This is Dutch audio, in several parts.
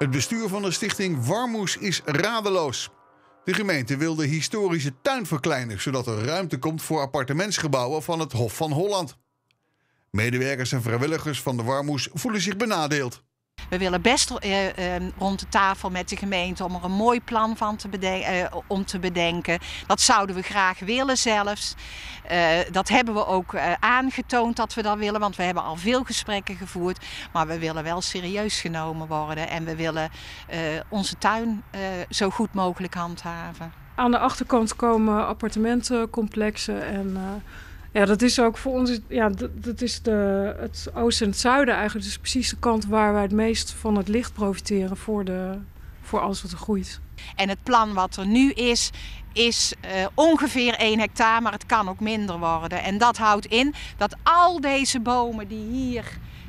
Het bestuur van de stichting Warmoes is radeloos. De gemeente wil de historische tuin verkleinen, zodat er ruimte komt voor appartementsgebouwen van het Hof van Holland. Medewerkers en vrijwilligers van de Warmoes voelen zich benadeeld. We willen best rond de tafel met de gemeente om er een mooi plan van te bedenken. Dat zouden we graag willen zelfs. Dat hebben we ook aangetoond dat we dat willen, want we hebben al veel gesprekken gevoerd. Maar we willen wel serieus genomen worden en we willen onze tuin zo goed mogelijk handhaven. Aan de achterkant komen appartementencomplexen en ja, dat is ook voor ons, ja, dat is het oosten en het zuiden eigenlijk. Dus precies de kant waar wij het meest van het licht profiteren voor alles wat er groeit. En het plan wat er nu is ongeveer 1 hectare, maar het kan ook minder worden. En dat houdt in dat al deze bomen die hier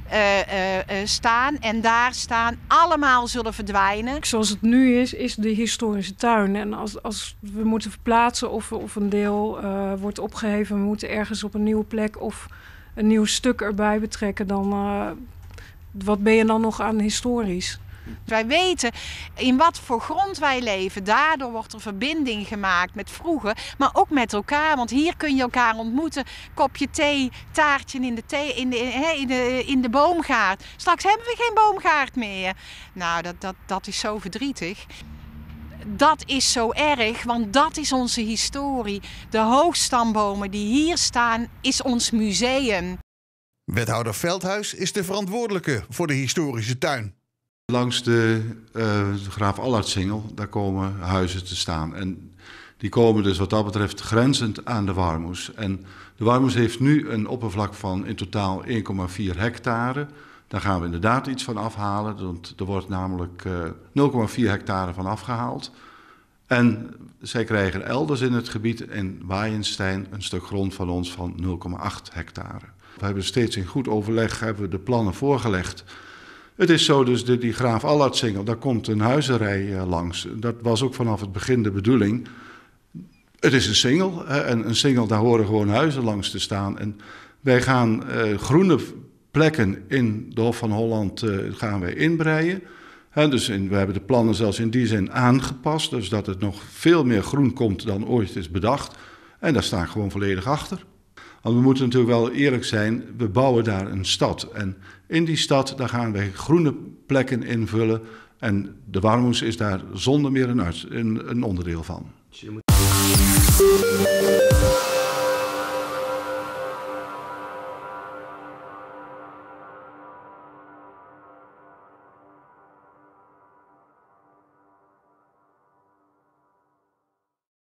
staan en daar staan, allemaal zullen verdwijnen. Zoals het nu is de historische tuin. En als we moeten verplaatsen of een deel wordt opgeheven, we moeten ergens op een nieuwe plek of een nieuw stuk erbij betrekken, dan wat ben je dan nog aan historisch? Wij weten in wat voor grond wij leven. Daardoor wordt er verbinding gemaakt met vroeger, maar ook met elkaar. Want hier kun je elkaar ontmoeten. Kopje thee, taartje in de boomgaard. Straks hebben we geen boomgaard meer. Nou, dat is zo verdrietig. Dat is zo erg, want dat is onze historie. De hoogstambomen die hier staan, is ons museum. Wethouder Veldhuis is de verantwoordelijke voor de historische tuin. Langs de Graaf Allardsingel, daar komen huizen te staan. En die komen dus wat dat betreft grenzend aan de Warmoes. En de Warmoes heeft nu een oppervlak van in totaal 1,4 hectare. Daar gaan we inderdaad iets van afhalen, want er wordt namelijk 0,4 hectare van afgehaald. En zij krijgen elders in het gebied in Waaienstein een stuk grond van ons van 0,8 hectare. We hebben steeds in goed overleg de plannen voorgelegd. Het is zo dus, die Graaf Allardsingel, daar komt een huizenrij langs. Dat was ook vanaf het begin de bedoeling. Het is een singel en een singel, daar horen gewoon huizen langs te staan. En wij gaan groene plekken in de Hof van Holland gaan wij inbreien. Dus we hebben de plannen zelfs in die zin aangepast, dus dat het nog veel meer groen komt dan ooit is bedacht. En daar sta ik gewoon volledig achter. Want we moeten natuurlijk wel eerlijk zijn, we bouwen daar een stad. En in die stad, daar gaan wij groene plekken invullen. En de Warmoes is daar zonder meer een onderdeel van.